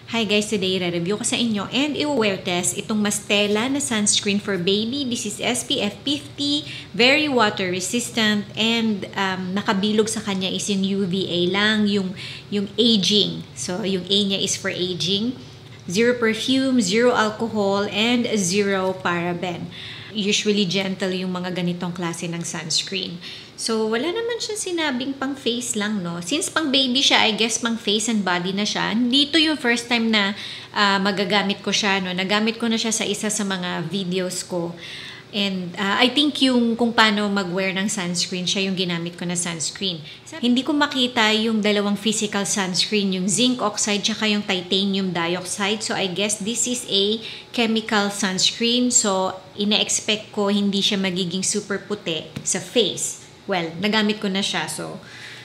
Hi guys, today re-review ko sa inyo and i-wear test itong Mustela na sunscreen for baby. This is SPF 50, very water resistant, and nakabilog sa kanya is yung UVA lang, yung aging. So yung A niya is for aging. Zero perfume, zero alcohol, and zero paraben. Usually gentle yung mga ganitong klase ng sunscreen. So, wala naman siya sinabing pang face lang, no? Since pang baby siya, I guess pang face and body na siya. Dito yung first time na magagamit ko siya, no? Nagamit ko na siya sa isa sa mga videos ko. And I think yung kung paano mag-wear ng sunscreen, siya yung ginamit ko na sunscreen. Hindi ko makita yung dalawang physical sunscreen, yung zinc oxide tsaka yung titanium dioxide. So, I guess this is a chemical sunscreen. So, ina-expect ko hindi siya magiging super puti sa face. Well, nagamit ko na siya. So,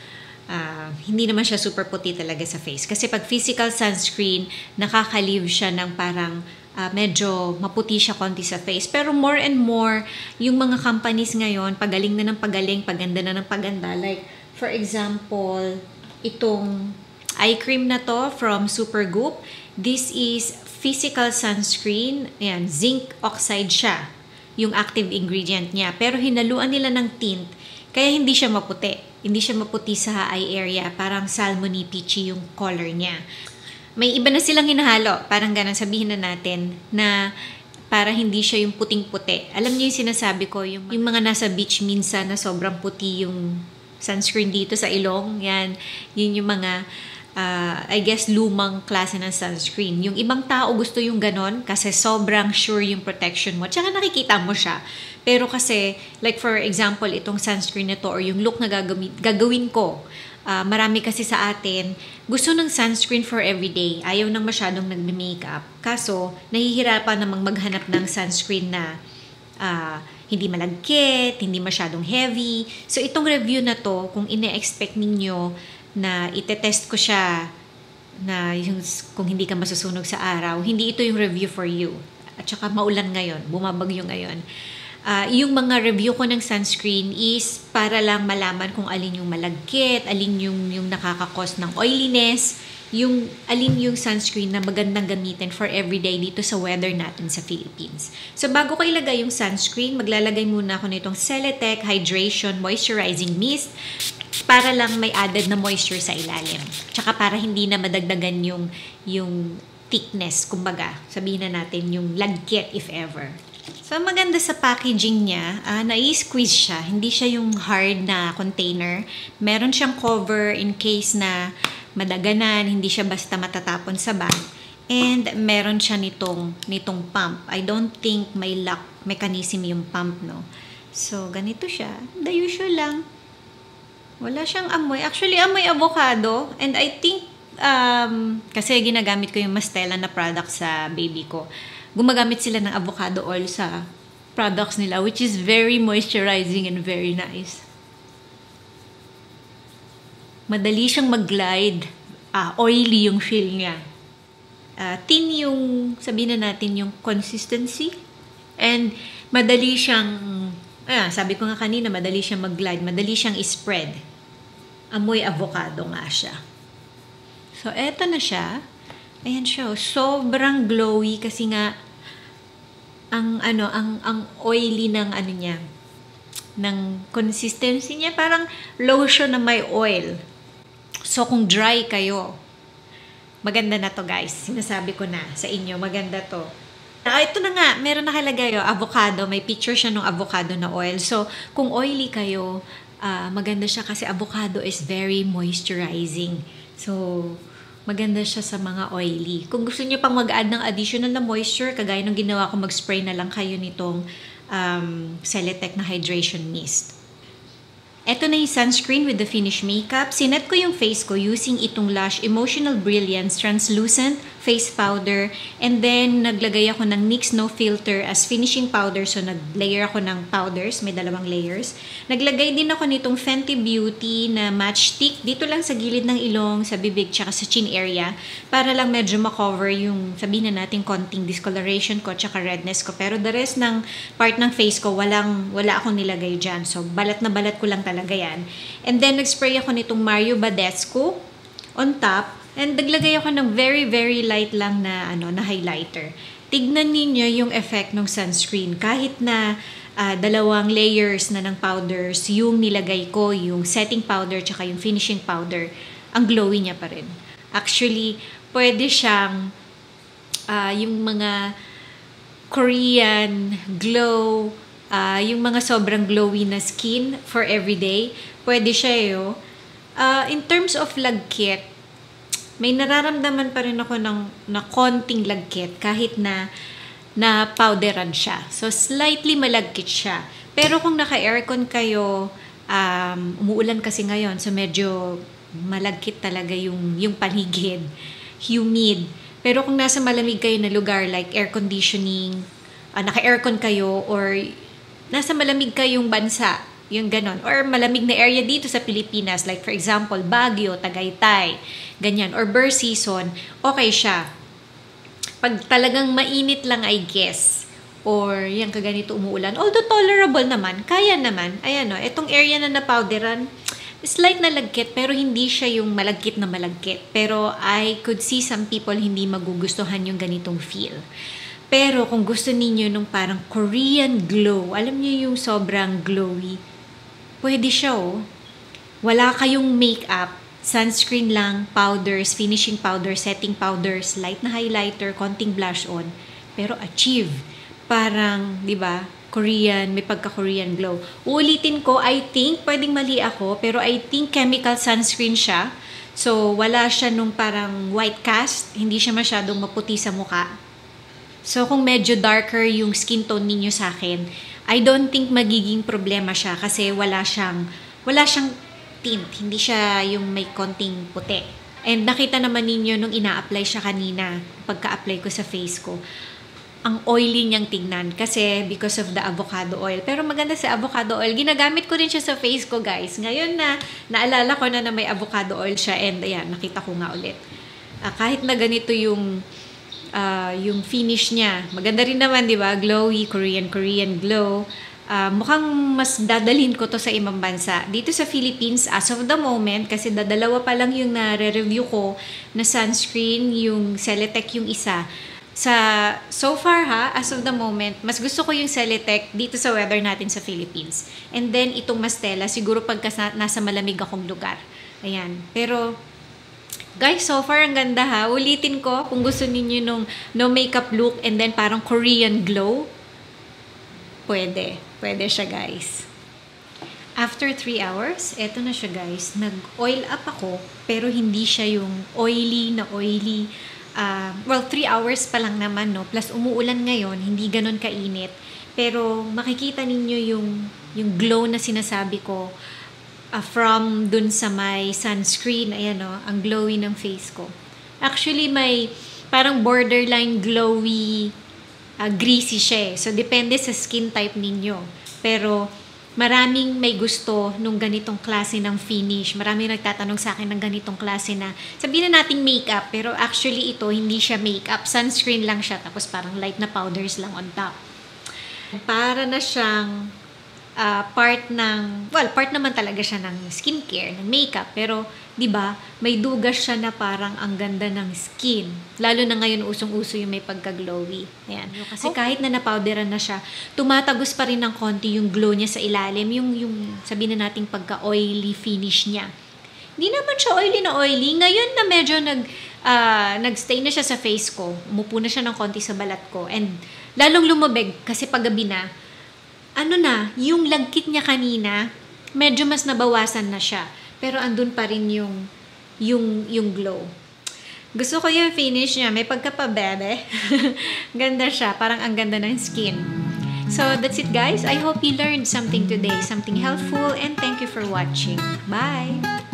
hindi naman siya super puti talaga sa face. Kasi pag physical sunscreen, nakaka-leave siya ng parang medyo maputi siya konti sa face. Pero more and more, yung mga companies ngayon, pagaling na ng pagaling, paganda na ng paganda. Like, for example, itong eye cream na to from Supergoop. This is physical sunscreen. Ayan, zinc oxide siya, yung active ingredient niya. Pero hinaluan nila ng tint, kaya hindi siya maputi. Hindi siya maputi sa eye area. Parang salmony peachy yung color niya. May iba na silang hinahalo. Parang ganun sabihin na natin na para hindi siya yung puting-puti. Alam niyo yung sinasabi ko, yung mga nasa beach minsan na sobrang puti yung sunscreen dito sa ilong. Yan. Yun yung mga, I guess, lumang klase ng sunscreen. Yung ibang tao gusto yung ganon kasi sobrang sure yung protection mo. Tsaka nakikita mo siya. Pero kasi, like for example, itong sunscreen na to or yung look na gagawin ko, marami kasi sa atin, gusto ng sunscreen for everyday. Ayaw nang masyadong nagme-makeup. Kaso, nahihirapan namang maghanap ng sunscreen na hindi malagkit, hindi masyadong heavy. So, itong review na to, kung ine-expect ninyo na itetest ko siya na yung, kung hindi ka masusunog sa araw, hindi ito yung review for you. At saka maulan ngayon, bumabagyo ngayon. Yung mga review ko ng sunscreen is para lang malaman kung alin yung malagkit, alin yung nakakakos ng oiliness, yung alin yung sunscreen na magandang gamitin for everyday dito sa weather natin sa Philippines. So bago ko ilagay yung sunscreen, maglalagay muna ako nitong Celetec Hydration Moisturizing Mist para lang may added na moisture sa ilalim. Tsaka para hindi na madagdagan yung thickness, kumbaga, sabihin na natin yung lagkit if ever. So, maganda sa packaging niya, nai-squeeze siya. Hindi siya yung hard na container. Meron siyang cover in case na madaganan, hindi siya basta matatapon sa bag. And meron siya nitong pump. I don't think may lock mechanism yung pump, no? So, ganito siya. The usual lang. Wala siyang amoy. Actually, amoy avocado. And I think, kasi ginagamit ko yung Mustela na product sa baby ko. Gumagamit sila ng avocado oil sa products nila, which is very moisturizing and very nice. Madali siyang mag-glide. Oily yung feel niya. Thin yung, sabihin na natin, yung consistency. And madali siyang, sabi ko nga kanina, madali siyang mag-glide, madali siyang spread. Amoy avocado nga siya. So, eto na siya. Ayan siya, sobrang glowy kasi nga ang oily ng niya, ng consistency niya, parang lotion na may oil. So kung dry kayo, maganda na to guys. Sinasabi ko na sa inyo, maganda to. Ito na nga, meron nakalagay avocado, may picture siya ng avocado na oil. So kung oily kayo, maganda siya kasi avocado is very moisturizing. So maganda siya sa mga oily. Kung gusto niyo pang mag-add ng additional na moisture, kagaya ng ginawa ko, mag-spray na lang kayo nitong Celetec na Hydration Mist. Ito na yung sunscreen with the finished makeup. Sinet ko yung face ko using itong Lush Emotional Brilliance Translucent Face Powder. And then, naglagay ako ng NYX No Filter as finishing powder. So, nag-layer ako ng powders. May dalawang layers. Naglagay din ako nitong Fenty Beauty na match stick. Dito lang sa gilid ng ilong, sa bibig, tsaka sa chin area. Para lang medyo makover yung, sabihin na natin, konting discoloration ko, tsaka redness ko. Pero the rest ng part ng face ko, wala akong nilagay dyan. So, balat na balat ko lang talaga yan. And then, nag-spray ako nitong Mario Badescu on top And naglagay ako ng very, very light lang na, na highlighter. Tignan ninyo yung effect ng sunscreen. Kahit na dalawang layers na ng powders, yung nilagay ko, yung setting powder tsaka yung finishing powder, ang glowy niya pa rin. Actually, pwede siyang yung mga Korean glow, yung mga sobrang glowy na skin for everyday, pwede siya yun. In terms of lagkit, may nararamdaman pa rin ako na konting lagkit kahit na powderan siya. So, slightly malagkit siya. Pero kung naka-aircon kayo, umuulan kasi ngayon, so medyo malagkit talaga yung paligid. Humid. Pero kung nasa malamig kayo na lugar like air conditioning, naka-aircon kayo or nasa malamig kayong bansa, yung ganon. Or malamig na area dito sa Pilipinas, like for example, Baguio, Tagaytay, ganyan. Or burr season, okay siya. Pag talagang mainit lang, I guess, or yung kaganito umuulan, although tolerable naman, kaya naman. Ayan o, itong area na napowderan, slight na lagkit, pero hindi siya yung malagkit na malagkit. Pero I could see some people hindi magugustuhan yung ganitong feel. Pero kung gusto ninyo nung parang Korean glow, alam niyo yung sobrang glowy, pwede siya oh. Wala kayong makeup, sunscreen lang, powders, finishing powder, setting powders, light na highlighter, konting blush on, pero achieve. Parang, di ba, Korean, may pagka-Korean glow. Uulitin ko, I think, pwedeng mali ako, pero I think chemical sunscreen siya. So, wala siya nung parang white cast, hindi siya masyadong maputi sa mukha. So, kung medyo darker yung skin tone ninyo sa akin, I don't think magiging problema siya kasi wala siyang tint. Hindi siya yung may konting puti. And nakita naman ninyo nung ina-apply siya kanina, pagka-apply ko sa face ko, ang oily niyang tignan kasi because of the avocado oil. Pero maganda sa avocado oil. Ginagamit ko rin siya sa face ko, guys. Ngayon na, naalala ko na may avocado oil siya and ayan, nakita ko nga ulit. Kahit na ganito yung finish niya. Maganda rin naman, di ba? Glowy, Korean glow. Mukhang mas dadalhin ko to sa ibang bansa. Dito sa Philippines, as of the moment, kasi dadalawa pa lang yung nare-review ko na sunscreen, yung Celetec yung isa. So far as of the moment, mas gusto ko yung Celetec dito sa weather natin sa Philippines. And then, itong Mustela, siguro pagka nasa malamig akong lugar. Ayan. Pero, guys, so far ang ganda ha. Ulitin ko, kung gusto ninyo nung no makeup look and then parang Korean glow, pwede. Pwede siya, guys. After 3 hours, eto na siya, guys. Nag-oil up ako, pero hindi siya yung oily na oily. 3 hours pa lang naman, no? Plus, umuulan ngayon, hindi ganon kainit. Pero, makikita ninyo yung glow na sinasabi ko from dun sa may sunscreen. Ayan, no? Ang glowy ng face ko. Actually, may parang borderline glowy, greasy siya. So, depende sa skin type ninyo. Pero, maraming may gusto nung ganitong klase ng finish. Maraming nagtatanong sa akin ng ganitong klase na, sabihin na nating makeup, pero actually ito, hindi siya makeup. Sunscreen lang siya, tapos parang light na powders lang on top. Para na siyang part naman talaga siya ng skincare, ng makeup. Pero, di ba, may dugas siya na parang ang ganda ng skin. Lalo na ngayon, usong-uso yung may pagka-glowy. Ayan. Kasi kahit na napowderan na siya, tumatagos pa rin ng konti yung glow niya sa ilalim. Yung sabihin na nating pagka-oily finish niya. Hindi naman siya oily na oily. Ngayon na medyo nag-stay na siya sa face ko, umupo na siya ng konti sa balat ko. And lalong lumabig kasi paggabi na, yung lagkit niya kanina, medyo mas nabawasan na siya. Pero andun pa rin yung glow. Gusto ko yung finish niya. May pagkapabebe. Ganda siya. Parang ang ganda ng skin. So, that's it, guys. I hope you learned something today. Something helpful. And thank you for watching. Bye!